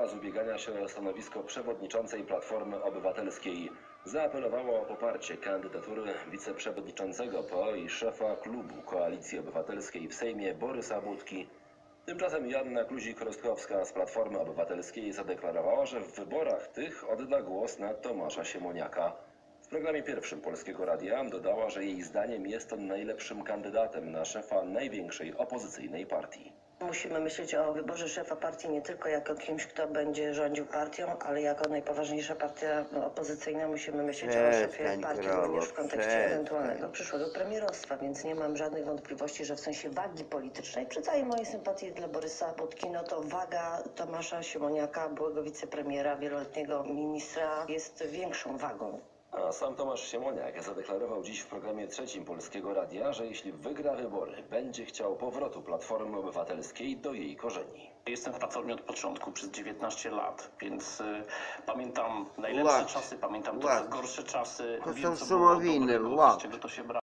z ubiegania się o stanowisko przewodniczącej Platformy Obywatelskiej. Zaapelowała o poparcie kandydatury wiceprzewodniczącego PO i szefa klubu Koalicji Obywatelskiej w Sejmie Borysa Budki. Tymczasem Joanna Kluzik-Rostkowska z Platformy Obywatelskiej zadeklarowała, że w wyborach tych odda głos na Tomasza Siemoniaka. W programie pierwszym Polskiego Radia dodała, że jej zdaniem jest on najlepszym kandydatem na szefa największej opozycyjnej partii. Musimy myśleć o wyborze szefa partii nie tylko jako kimś, kto będzie rządził partią, ale jako najpoważniejsza partia opozycyjna musimy myśleć o szefie partii również w kontekście ewentualnego przyszłego premierostwa, więc nie mam żadnych wątpliwości, że w sensie wagi politycznej, przy całej mojej sympatii dla Borysa Budki, no to waga Tomasza Siemoniaka, byłego wicepremiera, wieloletniego ministra, jest większą wagą. A sam Tomasz Siemoniak zadeklarował dziś w programie trzecim Polskiego Radia, że jeśli wygra wybory, będzie chciał powrotu Platformy Obywatelskiej do jej korzeni. Jestem w Platformie od początku, przez 19 lat, więc pamiętam najlepsze czasy, pamiętam trochę gorsze czasy. To Wiem, są co było Sumowiny, dobrego, z czego to się brało.